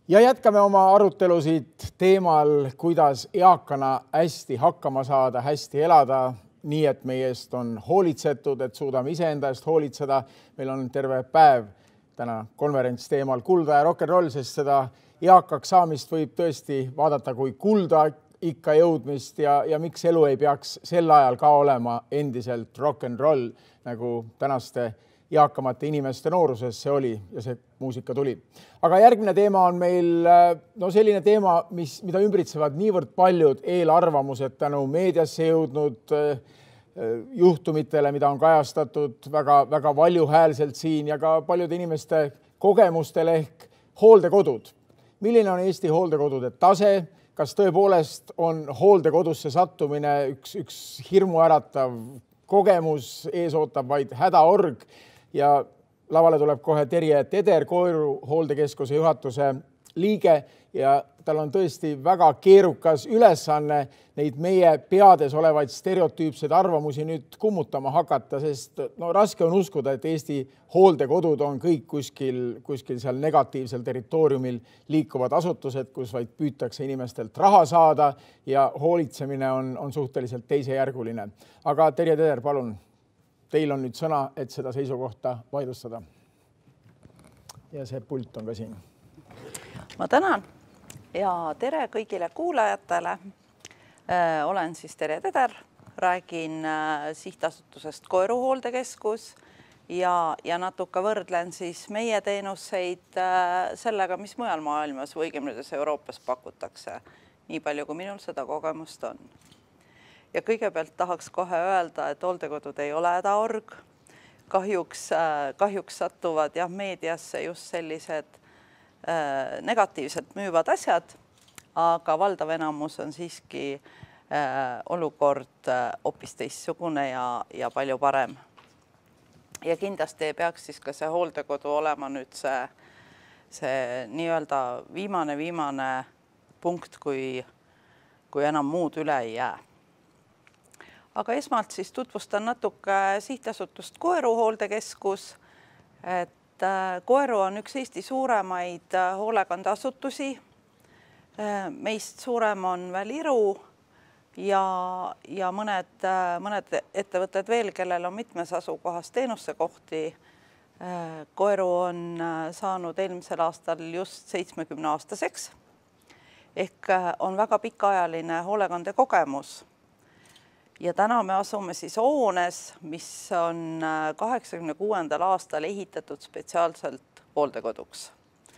Ja jätkame oma arutelusid teemal, kuidas eakana hästi hakkama saada, hästi elada, nii et meie eest on hoolitsetud, et suudame iseenda eest hoolitseda. Meil on terve päev täna konverents teemal kulda ja rock'n'roll, sest seda eakaks saamist võib tõesti vaadata kui kulda ikka jõudmist ja miks elu ei peaks sel ajal ka olema endiselt rock'n'roll, nagu tänaste eakamate inimeste nooruses see oli ja see muusika tuli. Aga järgmine teema on meil selline teema, mida ümbritsevad niivõrd paljud eelarvamused tänu meediasse jõudnud juhtumitele, mida on kajastatud väga valjuhäälselt siin ja ka paljude inimeste kogemustel ehk hooldekodud. Milline on Eesti hooldekodude tase? Kas tõepoolest on hooldekodusse sattumine üks hirmuäratav kogemus, ees ootab vaid hädaorg ja lavale tuleb kohe Terje Teder, Koeru hooldekeskuse juhatuse liige ja tal on tõesti väga keerukas ülesanne neid meie peades olevaid stereotüüpseid arvamusi nüüd kummutama hakata, sest raske on uskuda, et Eesti hooldekodud on kõik kuskil seal negatiivsel territooriumil liikuvad asutused, kus vaid püütakse inimestelt raha saada ja hoolitsemine on suhteliselt teisejärguline. Aga Terje Teder, palun, teil on nüüd sõna, et seda seisukohta vaidlustada. Ja see pult on ka siin. Ma tänan ja tere kõigile kuulajatele. Olen siis Terje Teder, räägin sihtasutusest Koeru hooldekeskus ja natuke võrdlen siis meie teenuseid sellega, mis mujal maailmas või õigemini Euroopas pakutakse, nii palju kui minul seda kogemust on. Ja kõigepealt tahaks kohe öelda, et hooldekodud ei ole hädaorg. Kahjuks satuvad meediasse just sellised negatiivselt müüvad asjad, aga valdav enamus on siiski olukord hoopis teistsugune ja palju parem. Ja kindlasti ei peaks siis ka see hooldekodu olema nüüd see nii-öelda viimane punkt, kui enam muud üle ei jää. Aga esmalt siis tutvustan natuke sihtasutust Koeru hooldekeskus, et Koeru on üks Eesti suuremaid hoolekandeasutusi. Meist suurem on veel Iru ja mõned ettevõtted veel, kellel on mitmes asukohas teenusekohti. Koeru on saanud eelmisel aastal just 70-aastaseks ehk on väga pikaajaline hoolekandekogemus. Ja täna me asume siis hoones, mis on 86. aastal ehitatud spetsiaalselt hooldekoduks.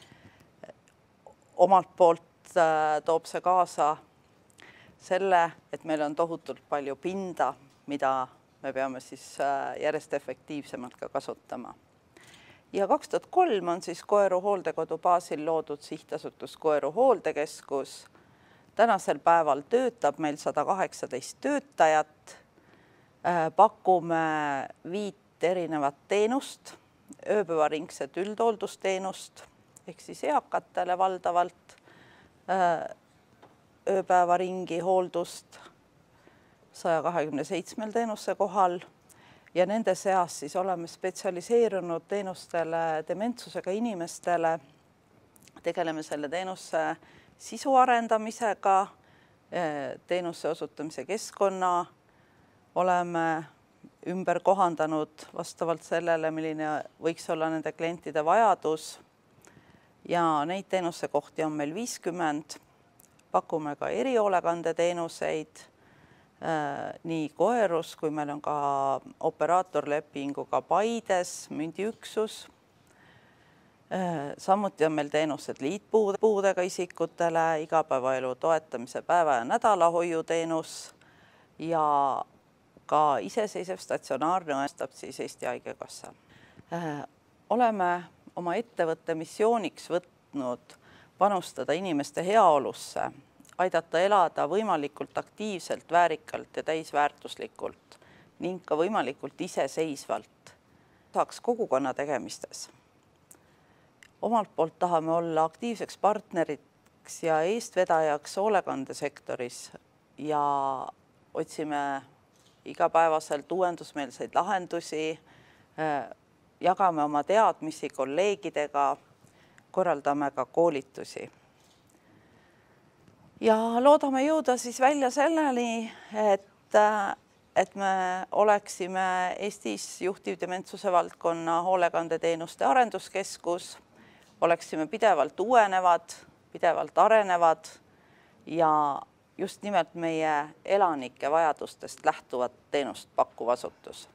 Omalt poolt toob see kaasa selle, et meil on tohutult palju pinda, mida me peame siis järjest efektiivsemalt ka kasutama. Ja 2003 on siis Koeru hooldekodu baasil loodud sihtasutus Koeru hooldekeskus. Tänasel päeval töötab meil 118 töötajat, pakume 5 erinevat teenust, ööpäevaringset üldhooldusteenust, ehk siis eakatele valdavalt, ööpäevaringi hooldust 127 teenuse kohal ja nende seas siis oleme spetsialiseerunud teenustele dementsusega inimestele, tegeleme selle teenuse sisu arendamisega, teenuse osutamise keskkonna oleme ümber kohandanud vastavalt sellele, milline võiks olla nende klientide vajadus. Ja neid teenusekohti on meil 50. Pakume ka erihoolekandeteenuseid nii Koerus, kui meil on ka operaatorlepinguga Paides mündiüksus. Samuti on meil teenused liitpuudega isikutele, igapäevaelu toetamise päeva- ja nädalahoiuteenus ja ka iseseisev statsionaarne õestab siis Eesti Haigekassa. Oleme oma ettevõtte missiooniks võtnud panustada inimeste heaolusse, aidata elada võimalikult aktiivselt, väärikalt ja täisväärtuslikult ning ka võimalikult iseseisvalt. Saaks kogukonna tegemistes. Omalt poolt tahame olla aktiivseks partneriks ja eestvedajaks hoolekandesektoris ja otsime igapäevaselt uuendusmeelseid lahendusi, jagame oma teadmisi kolleegidega. korraldame ka koolitusi. Ja loodame jõuda siis välja selleni, et me oleksime Eestis juhtiv dementsuse valdkonna hoolekandeteenuste arenduskeskus, oleksime pidevalt uuenevad, pidevalt arenevad ja just nimelt meie elanike vajadustest lähtuvat teenust pakkuv asutus.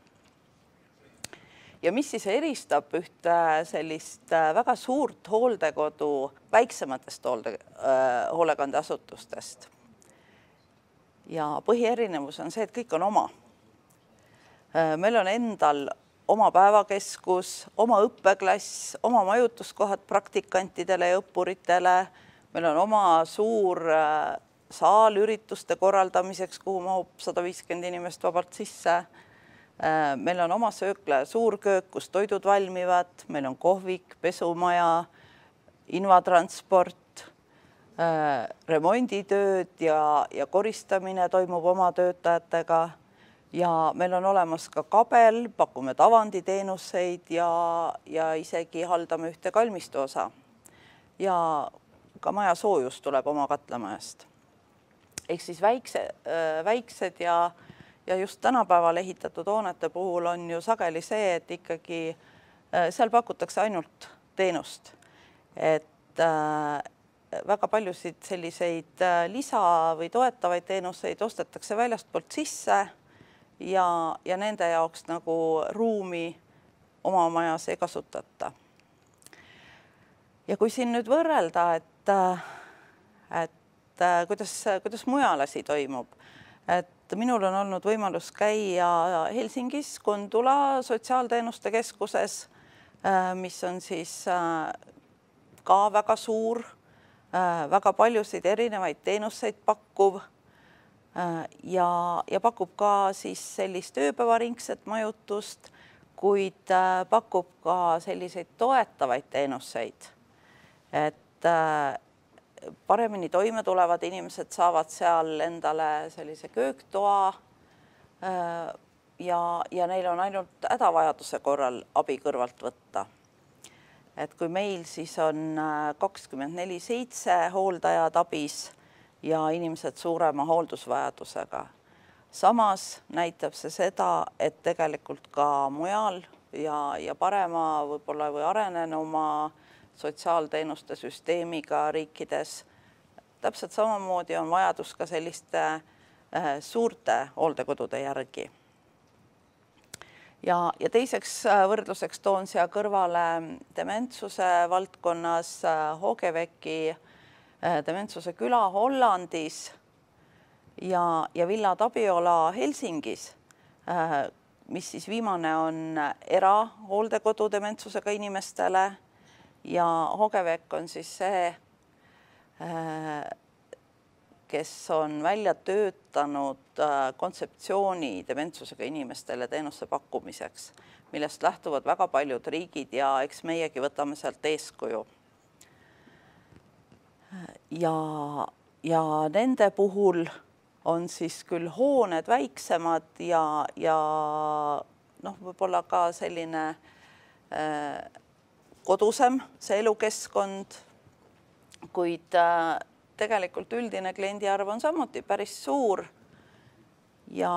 Ja mis siis eristab ühte sellist väga suurt hooldekodu väiksematest hoolekandeasutustest? Ja põhierinevus on see, et kõik on oma. Meil on endal oma päevakeskus, oma õppeklass, oma majutuskohad praktikantidele ja õppuritele. Meil on oma suur saal ürituste korraldamiseks, kuhu mahub 150 inimest vabalt sisse. Meil on oma söökla ja suurköök, kus toidud valmivad. Meil on kohvik, pesumaja, invatransport, remonditööd ja koristamine toimub oma töötajatega. Ja meil on olemas ka kabel, pakume tavanditeenuseid ja isegi haldame ühte kalmistu osa. Ja ka maja soojus tuleb oma katlamajast. Ehk siis väiksed ja just tänapäeval ehitatud hoonete puhul on ju sageli see, et ikkagi seal pakutakse ainult teenust. Et väga paljusid selliseid lisa- või toetavaid teenuseid ostetakse väljastpoolt sisse ja nende jaoks nagu ruumi oma majas ei kasutata. Ja kui siin nüüd võrrelda, et kuidas mujal asi toimub, et minul on olnud võimalus käia Helsingis Kondula sotsiaalteenuste keskuses, mis on siis ka väga suur, väga paljusid erinevaid teenuseid pakkuv ja pakub ka siis sellist ööpäevaringset majutust, kuid pakub ka selliseid toetavaid teenuseid, et paremini toime tulevad inimesed saavad seal endale sellise kööktoa ja neil on ainult hädavajaduse korral abi kõrvalt võtta. Et kui meil siis on 24/7 hooldajad abis ja inimesed suurema hooldusvajadusega. Samas näitab see seda, et tegelikult ka mujal ja parema võib-olla või arenenuma sotsiaalteenuste süsteemiga riikides täpselt samamoodi on vajadus ka selliste suurte hooldekodude järgi. Ja teiseks võrdluseks toon siia kõrvale dementsuse valdkonnas Hogeveki dementsuse küla Hollandis ja Villa Tapiola Helsingis, mis siis viimane on erahooldekodu dementsusega inimestele ja Hogevek on siis see, kes on välja töötanud kontseptsiooni dementsusega inimestele teenuse pakkumiseks, millest lähtuvad väga paljud riigid ja eks meiegi võtame sealt eeskuju. Ja nende puhul on siis küll hooned väiksemad ja võib-olla ka selline kodusem see elukeskkond, kuid tegelikult üldine kliendiarv on samuti päris suur ja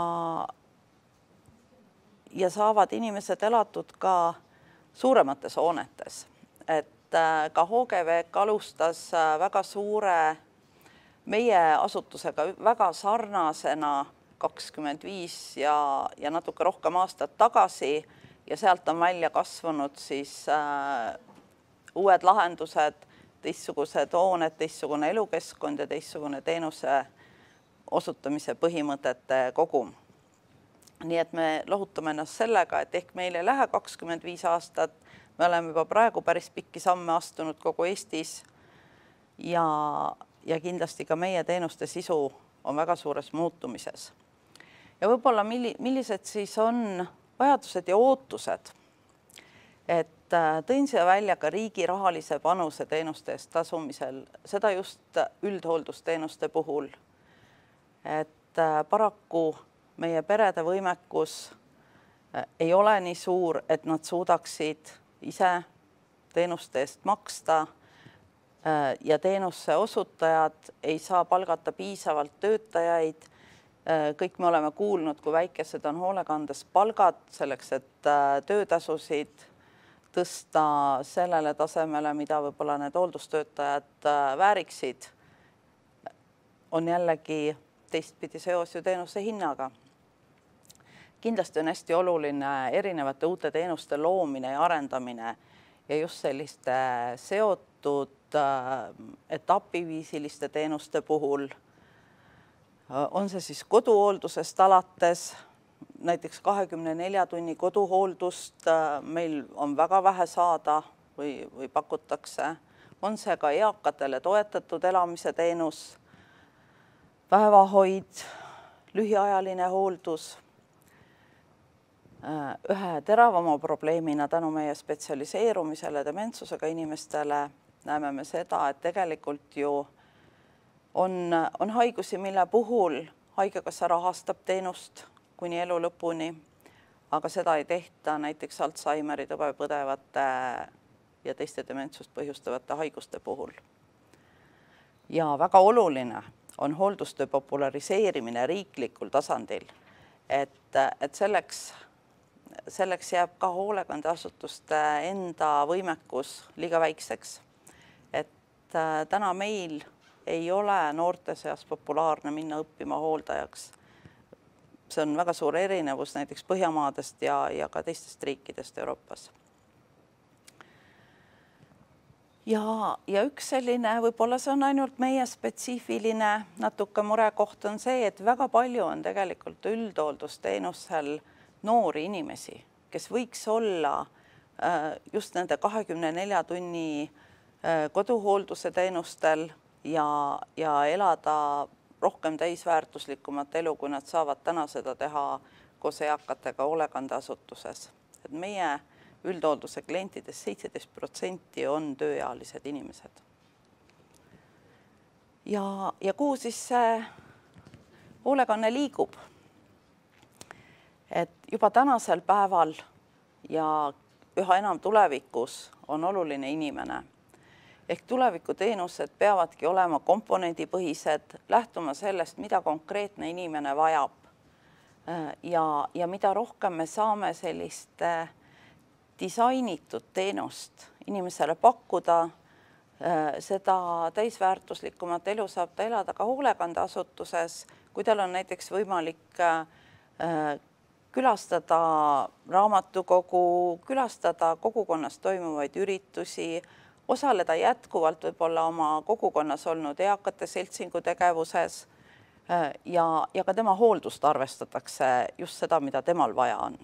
saavad inimesed elatud ka suuremates hoonetes. Et ka Hogevek alustas väga suure meie asutusega väga sarnasena 25 ja natuke rohkem aastat tagasi ja sealt on välja kasvanud siis uued lahendused, teistsugused hooned, teistsugune elukeskkond ja teistsugune teenuse osutamise põhimõtete kogum. Nii et me lohutame ennast sellega, et ehk meil ei lähe 25 aastat, me oleme juba praegu päris pikki samme astunud kogu Eestis ja kindlasti ka meie teenuste sisu on väga suures muutumises. Ja võib-olla millised siis on vajadused ja ootused, et tõin siia välja ka riigi rahalise panuse teenuste eest tasumisel, seda just üldhooldusteenuste puhul, et paraku meie perede võimekus ei ole nii suur, et nad suudaksid ise teenuste eest maksta ja teenuse osutajad ei saa palgata piisavalt töötajaid. Kõik me oleme kuulnud, kui väikesed on hoolekandes palgad selleks, et töötasusid tõsta sellele tasemele, mida võib-olla need hooldustöötajad vääriksid, on jällegi teistpidi seos ju teenuse hinnaga. Kindlasti on hästi oluline erinevate uute teenuste loomine ja arendamine ja just selliste seotud etapiviisiliste teenuste puhul. On see siis koduhooldusest alates, näiteks 24 tunni koduhooldust meil on väga vähe saada või pakutakse. On see ka eakatele toetatud elamise teenus, päevahoid, lühiajaline hooldus. Ühe teravama probleemina tänu meie spetsialiseerumisele dementsusega inimestele näeme me seda, et tegelikult ju on haigusi, mille puhul haigekassa rahastab teenust kuni elu lõpuni, aga seda ei tehta näiteks Alzheimeri tõve põdevate ja teiste dementsust põhjustavate haiguste puhul. Ja väga oluline on hooldustöö populariseerimine riiklikul tasandil, et selleks jääb ka hoolekandeasutuste enda võimekus liiga väikseks. Et täna meil ei ole noorte seas populaarne minna õppima hooldajaks. See on väga suur erinevus näiteks Põhjamaadest ja ka teistest riikidest Euroopas. Ja üks selline, võib-olla see on ainult meie spetsiifiline natuke murekoht on see, et väga palju on tegelikult üldhooldusteenusel noori inimesi, kes võiks olla just nende 24 tunni koduhoolduse teenustel ja elada rohkem täisväärtuslikumat elu, kui nad saavad täna seda teha koos eakatega hoolekandeasutuses. Et meie üldhoolduse klientidest 17% on tööealised inimesed. Ja kuhu siis see hoolekanne liigub? Et juba tänasel päeval ja üha enam tulevikus on oluline inimene. Ehk tulevikuteenused peavadki olema komponendipõhised, lähtuma sellest, mida konkreetne inimene vajab. Ja mida rohkem me saame sellist disainitud teenust inimesele pakkuda, seda täisväärtuslikumat elu saab ta elada ka hoolekandeasutuses, kui tal on näiteks võimalik külastada raamatukogu, külastada kogukonnas toimuvaid üritusi, osaleda jätkuvalt võib-olla oma kogukonnas olnud eakate seltsingu tegevuses ja ka tema hooldust arvestatakse just seda, mida temal vaja on.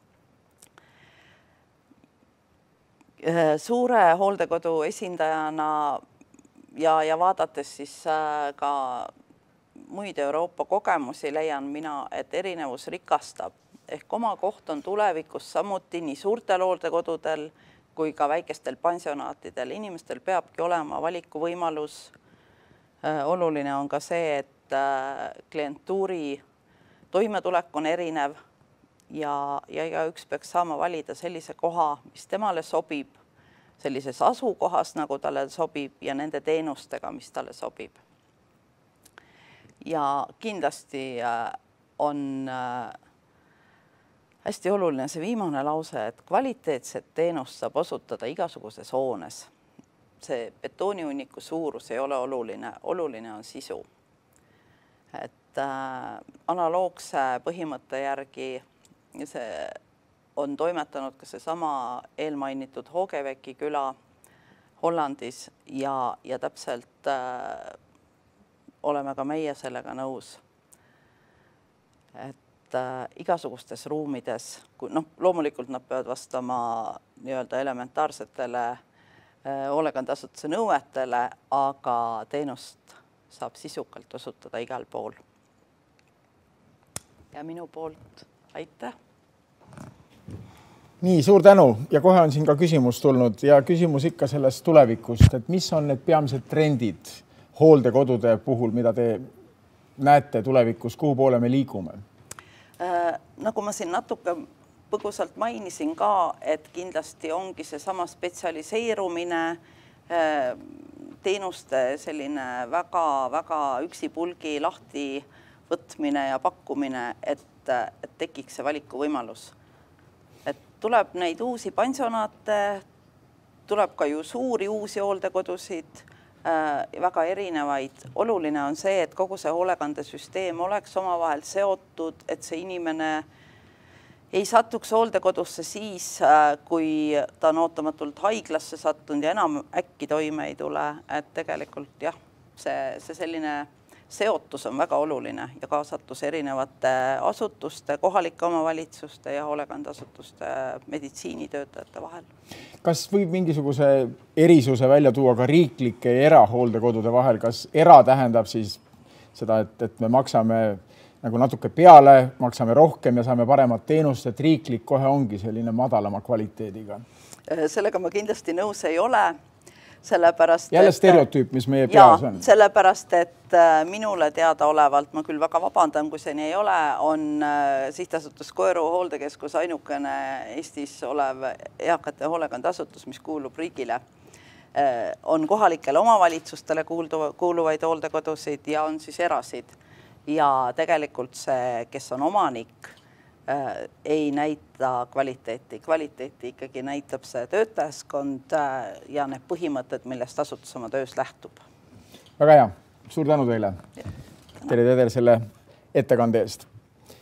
Suure hooldekodu esindajana ja vaadates siis ka muid Euroopa kogemusi leian mina, et erinevus rikastab. Ehk oma koht on tulevikus samuti nii suurtel hooldekodudel kui ka väikestel pensionaatidel. Inimestel peabki olema valikuvõimalus. Oluline on ka see, et klientuuri toimetulek on erinev ja igaüks peaks saama valida sellise koha, mis temale sobib, sellises asukohas, nagu talle sobib ja nende teenustega, mis talle sobib. Ja kindlasti on hästi oluline see viimane lause, et kvaliteetset teenust saab osutada igasuguses hoones. See betoonihunniku suurus ei ole oluline, oluline on sisu. Et analoogse põhimõtte järgi see on toimetanud ka see sama eelmainitud Hoogeveki küla Hollandis ja täpselt oleme ka meie sellega nõus. Et igasugustes ruumides, loomulikult nad peavad vastama nii-öelda elementaarsetele hoolekandeasutuse nõuetele, aga teenust saab sisukalt osutada igal pool. Ja minu poolt aitäh! Nii, suur tänu ja kohe on siin ka küsimus tulnud ja küsimus ikka sellest tulevikust, et mis on need peamised trendid hooldekodude puhul, mida te näete tulevikus, kuhu poole me liigume? Nagu ma siin natuke põgusalt mainisin ka, et kindlasti ongi see sama spetsialiseerumine, teenuste selline väga-väga üksipulgi lahti võtmine ja pakkumine, et tekiks see valikuvõimalus. Et tuleb neid uusi pensionaate, tuleb ka ju suuri uusi hooldekodusid, väga erinevaid. Oluline on see, et kogu see hoolekandesüsteem oleks omavahel seotud, et see inimene ei satuks hooldekodusse siis, kui ta on ootamatult haiglasse sattunud ja enam äkki toime ei tule. Et tegelikult jah, see selline seotus on väga oluline ja kaasatus erinevate asutuste, kohalike omavalitsuste ja hoolekandeasutuste meditsiinitöötajate vahel. Kas võib mingisuguse erisuse välja tuua ka riiklike ja erahooldekodude vahel? Kas era tähendab siis seda, et me maksame nagu natuke peale, maksame rohkem ja saame paremat teenust, et riiklik kohe ongi selline madalama kvaliteediga? Sellega ma kindlasti nõus ei ole. Sellepärast, jälle stereotüüp, mis meie peas on. Sellepärast, et minule teada olevalt, ma küll väga vabandan, kui see nii ei ole, on sihtasutus Koeru hooldekeskus ainukene Eestis olev eakate hoolekandeasutus, mis kuulub riigile. On kohalikele omavalitsustele kuuluvaid hooldekodusid ja on siis erasid. Ja tegelikult see, kes on omanik, ei näita kvaliteeti. Kvaliteeti ikkagi näitab see töötajaskond ja need põhimõtted, millest asutus oma töös lähtub. Väga hea. Suur tänu teile, Tere Teder, selle ettekande eest.